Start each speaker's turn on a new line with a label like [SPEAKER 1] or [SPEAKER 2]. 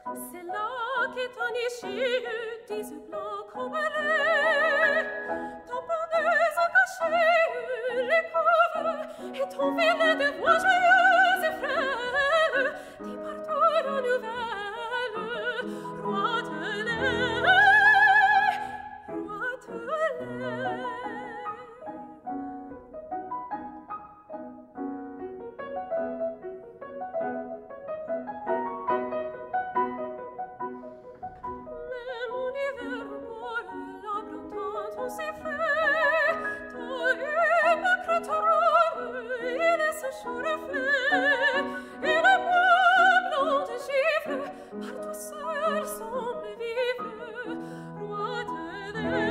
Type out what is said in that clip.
[SPEAKER 1] C'est là qu'est un issue des yeux blancs comme l'air. Ton pendeuse cachée, les couves, et ton filet de voix joyeuses et frêles, des partout de nouvelles, roi de l'air, roi de l'air. Partout seul semble vivre, roi de l'air.